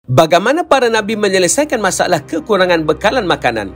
Bagaimana para Nabi menyelesaikan masalah kekurangan bekalan makanan?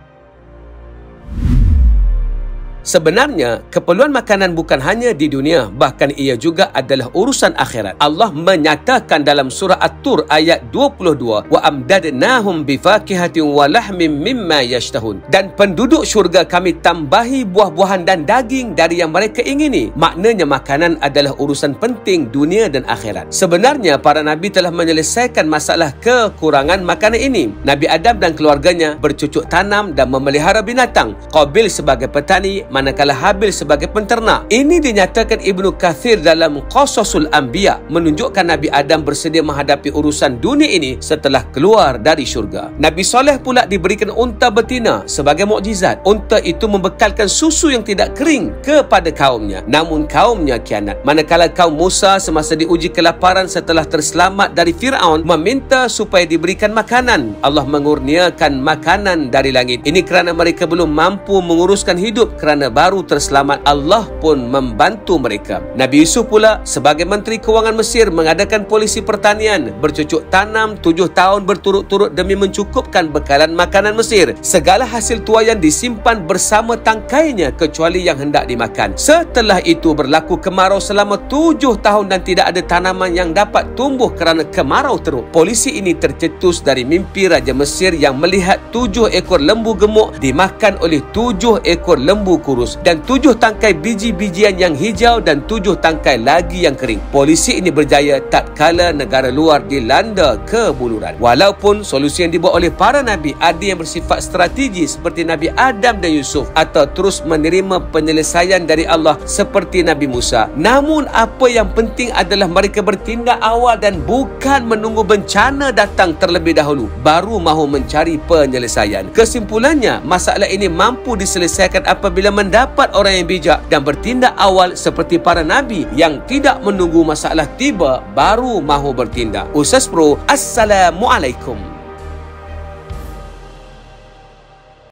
Sebenarnya, keperluan makanan bukan hanya di dunia, bahkan ia juga adalah urusan akhirat. Allah menyatakan dalam surah At-Tur ayat 22, "Wa amdadnahum bifakihatin wa lahmim mimma yashtahun." Dan penduduk syurga kami tambahi buah-buahan dan daging dari yang mereka ingini. Maknanya makanan adalah urusan penting dunia dan akhirat. Sebenarnya, para Nabi telah menyelesaikan masalah kekurangan makanan ini. Nabi Adam dan keluarganya bercucuk tanam dan memelihara binatang. Qabil sebagai petani, manakala Habil sebagai penternak. Ini dinyatakan Ibnu Kathir dalam Qasasul Anbiya, menunjukkan Nabi Adam bersedia menghadapi urusan dunia ini setelah keluar dari syurga. Nabi Soleh pula diberikan unta betina sebagai mukjizat. Unta itu membekalkan susu yang tidak kering kepada kaumnya. Namun kaumnya khianat. Manakala kaum Musa semasa diuji kelaparan setelah terselamat dari Fir'aun, meminta supaya diberikan makanan. Allah mengurniakan makanan dari langit. Ini kerana mereka belum mampu menguruskan hidup. Kerana baru terselamat, Allah pun membantu mereka. Nabi Yusuf pula sebagai Menteri Kewangan Mesir mengadakan polisi pertanian, bercucuk tanam 7 tahun berturut-turut demi mencukupkan bekalan makanan Mesir. Segala hasil tuaian disimpan bersama tangkainya kecuali yang hendak dimakan. Setelah itu berlaku kemarau selama 7 tahun dan tidak ada tanaman yang dapat tumbuh kerana kemarau teruk. Polisi ini tercetus dari mimpi Raja Mesir yang melihat 7 ekor lembu gemuk dimakan oleh 7 ekor lembu kurus dan 7 tangkai biji-bijian yang hijau dan 7 tangkai lagi yang kering. Polisi ini berjaya tatkala negara luar dilanda kebuluran. Walaupun solusi yang dibuat oleh para Nabi ada yang bersifat strategi seperti Nabi Adam dan Yusuf, atau terus menerima penyelesaian dari Allah seperti Nabi Musa. Namun apa yang penting adalah mereka bertindak awal dan bukan menunggu bencana datang terlebih dahulu baru mahu mencari penyelesaian. Kesimpulannya, masalah ini mampu diselesaikan apabila mendapat orang yang bijak dan bertindak awal seperti para Nabi yang tidak menunggu masalah tiba baru mahu bertindak. Ustaz Pro, Assalamualaikum.